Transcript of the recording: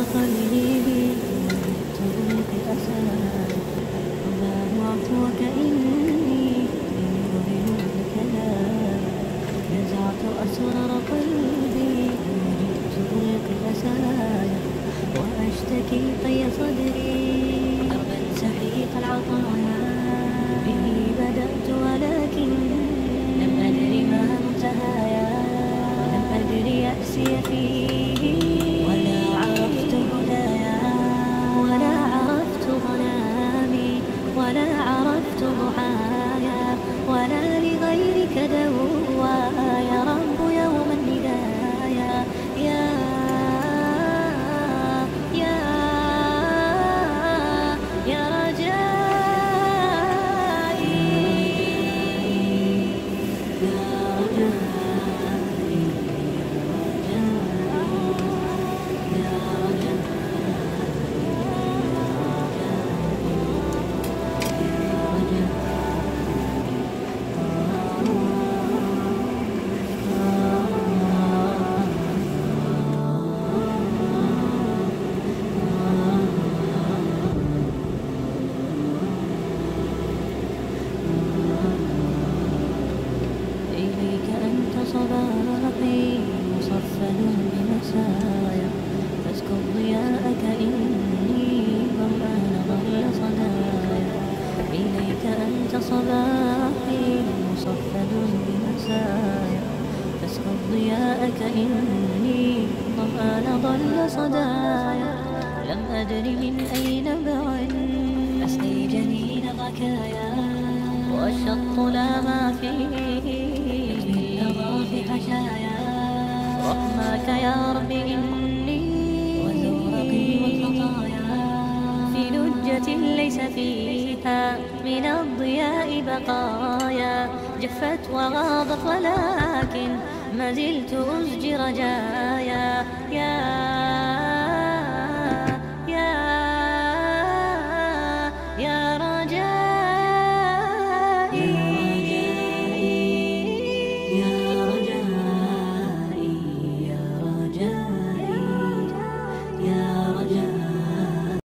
قلبي وجدت بالأسى رباه عفوك إني يمهل الكلام نزعت أسرار قلبي وجدت بالأسى وأشتكي طي صدري دربا سحيق العطايا به بدأت ولكن لم أدر ما منتهايا ولم أدر يأسي فيه ولا عرفت هدايا ولا عرفت ظلامي ولا عرفت ضحايا ولا لغيرك دوايا رب يوم الندايا يا رجائي يا رجائي إليك أنت صباحي مصفد بمسايا فاسكب ضياءك إني ظمآن ظل صدايا إليك أنت صباحي مصفد بمسايا فاسكب ضياءك إني ظمآن ظل صدايا لم أدر من أين بعد أسقي جنين غكايا والشط لا ما فيه يجري اللظى في حشايا رحماك يا رب إني وزورقي والخطايا في لجة ليس فيها من الضياء بقايا جفت وغاضت ولكن ما زلت أزجي رجايا